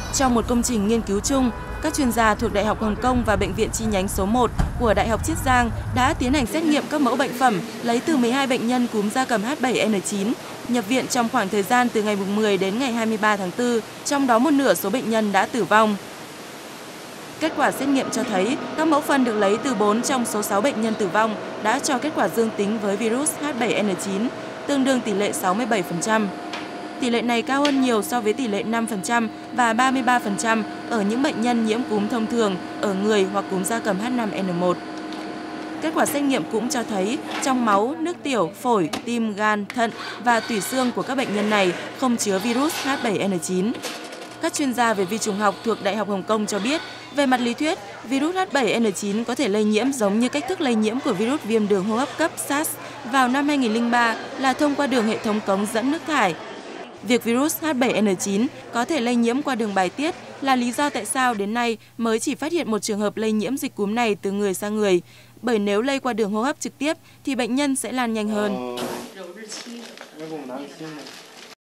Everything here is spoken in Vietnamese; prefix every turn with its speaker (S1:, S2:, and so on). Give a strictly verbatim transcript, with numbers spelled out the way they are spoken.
S1: Trong một công trình nghiên cứu chung, các chuyên gia thuộc Đại học Hồng Kông và Bệnh viện chi nhánh số một của Đại học Chiết Giang đã tiến hành xét nghiệm các mẫu bệnh phẩm lấy từ mười hai bệnh nhân cúm gia cầm H bảy N chín nhập viện trong khoảng thời gian từ ngày mười đến ngày hai mươi ba tháng tư, trong đó một nửa số bệnh nhân đã tử vong. Kết quả xét nghiệm cho thấy các mẫu phân được lấy từ bốn trong số sáu bệnh nhân tử vong đã cho kết quả dương tính với virus H bảy N chín, tương đương tỷ lệ sáu mươi bảy phần trăm. Tỷ lệ này cao hơn nhiều so với tỷ lệ năm phần trăm và ba mươi ba phần trăm ở những bệnh nhân nhiễm cúm thông thường ở người hoặc cúm gia cầm H năm N một. Kết quả xét nghiệm cũng cho thấy trong máu, nước tiểu, phổi, tim, gan, thận và tủy xương của các bệnh nhân này không chứa virus H bảy N chín. Các chuyên gia về vi trùng học thuộc Đại học Hồng Kông cho biết, về mặt lý thuyết, virus H bảy N chín có thể lây nhiễm giống như cách thức lây nhiễm của virus viêm đường hô hấp cấp SARS vào năm hai nghìn không trăm lẻ ba là thông qua đường hệ thống cống dẫn nước thải. Việc virus H bảy N chín có thể lây nhiễm qua đường bài tiết là lý do tại sao đến nay mới chỉ phát hiện một trường hợp lây nhiễm dịch cúm này từ người sang người, bởi nếu lây qua đường hô hấp trực tiếp thì bệnh nhân sẽ lan nhanh hơn.